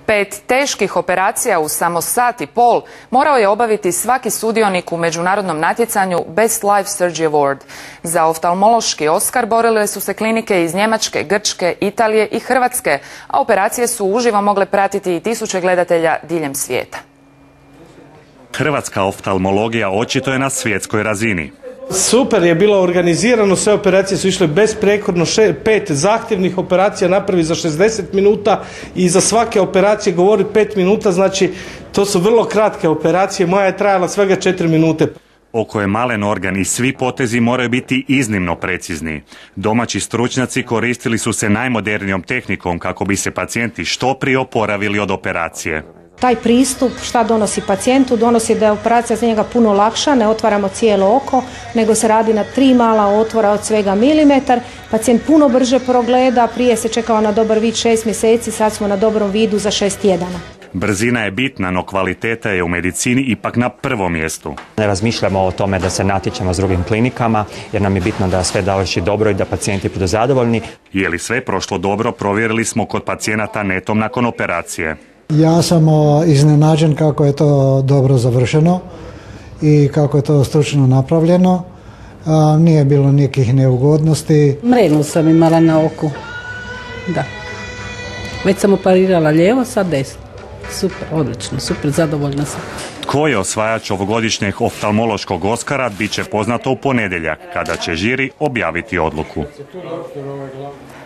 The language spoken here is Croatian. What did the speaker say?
5 teških operacija u samo sat i pol morao je obaviti svaki sudionik u međunarodnom natjecanju Best Life Surgery Award. Za oftalmološki Oskar borile su se klinike iz Njemačke, Grčke, Italije i Hrvatske, a operacije su uživo mogle pratiti i tisuće gledatelja diljem svijeta. Hrvatska oftalmologija očito je na svjetskoj razini. Super je bilo organizirano, sve operacije su išle besprekorno, 5 zahtjevnih operacija napravi za 60 minuta i za svake operacije govori 5 minuta, znači to su vrlo kratke operacije, moja je trajala svega 4 minute. Oko je malen organ i svi potezi moraju biti iznimno precizni. Domaći stručnjaci koristili su se najmodernijom tehnikom kako bi se pacijenti što prije oporavili od operacije. Taj pristup šta donosi pacijentu, donosi da je operacija za njega puno lakša, ne otvaramo cijelo oko, nego se radi na 3 mala otvora od svega milimetar. Pacijent puno brže progleda, prije se čekao na dobar vid 6 mjeseci, sad smo na dobrom vidu za 6 tjedana. Brzina je bitna, no kvaliteta je u medicini ipak na prvom mjestu. Ne razmišljamo o tome da se natječemo s drugim klinikama, jer nam je bitno da sve završi dobro i da pacijenti budu zadovoljni. Je li sve prošlo dobro, provjerili smo kod pacijenata netom nakon operacije. Ja sam iznenađen kako je to dobro završeno i kako je to stručno napravljeno. Nije bilo nekih neugodnosti. Mrenu sam imala na oku. Da. Već sam operirala lijevo, sad desno. Super, odlično, super, zadovoljna sam. Tko je osvajač ovogodišnjeg oftalmološkog Oskara bit će poznato u ponedjeljak, kada će žiri objaviti odluku.